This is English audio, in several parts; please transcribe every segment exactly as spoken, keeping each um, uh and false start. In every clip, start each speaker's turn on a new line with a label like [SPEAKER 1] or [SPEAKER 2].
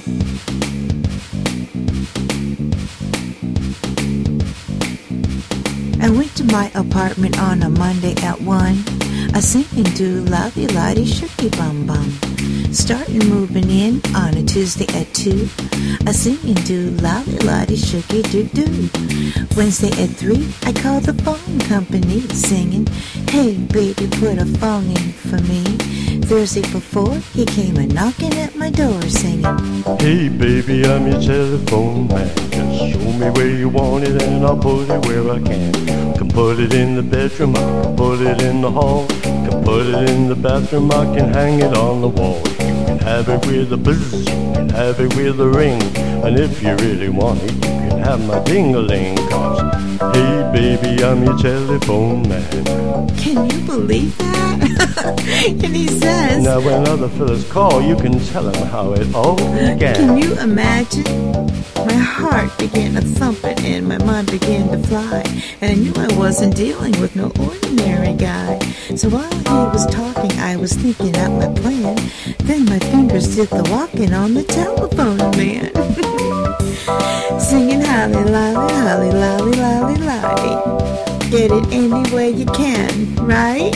[SPEAKER 1] I went to my apartment on a Monday at one. I sing and do lovey lottie shooky bum bum. Starting moving in on a Tuesday at two. I sing and do lovey lottie shooky doo doo. Wednesday at three, I call the phone company singing, hey baby, put a phone in for me. Thursday for four, he came a knocking at my door singing,
[SPEAKER 2] hey baby, I'm your telephone man. Just show me where you want it and I'll put it where I can. Can put it in the bedroom, I can put it in the hall. Can put it in the bathroom, I can hang it on the wall. You can have it with a buzz, you can have it with a ring. And if you really want it, you can have my ding-a-ling. Cause, hey baby, I'm your telephone man.
[SPEAKER 1] Can you believe that? And he says,
[SPEAKER 2] now when other fellas call, you can tell them how it all began.
[SPEAKER 1] Can you imagine? My heart began to thumping and my mind began to fly. And I knew I wasn't dealing with no ordinary guy. So while he was talking, I was thinking out my plan. Then my fingers did the walking on the telephone man. Singing holly lolly, holly lolly, lolly lolly. Get it any way you can, right?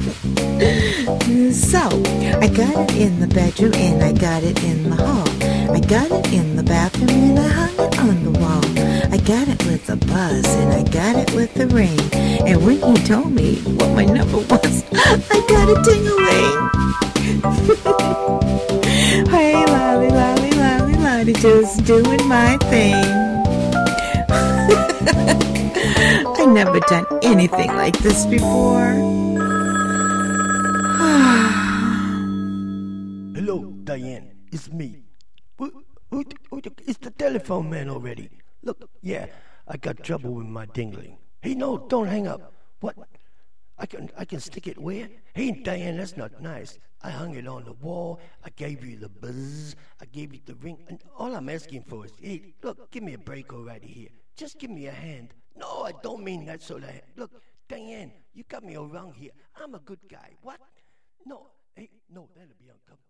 [SPEAKER 1] So, I got it in the bedroom and I got it in the hall. I got it in the bathroom and I hung it on the wall. I got it with a buzz and I got it with a ring. And when he told me what my number was, I got a ding-a-ling. Hey, lolly, lolly, lolly, lolly, just doing my thing. I never done anything like this before.
[SPEAKER 3] Hello, Diane. It's me. Who, who, who, it's the telephone man already. Look, yeah, I got trouble with my dingling. Hey, no, don't hang up. What? I can I can stick it where? Hey, Diane, that's not nice. I hung it on the wall. I gave you the buzz. I gave you the ring. And all I'm asking for is, hey, look, give me a break already here. Just give me a hand. No, I don't mean that sort of hand. Look, Diane, you got me all wrong here. I'm a good guy. What? No, hey, no, that'll be uncomfortable.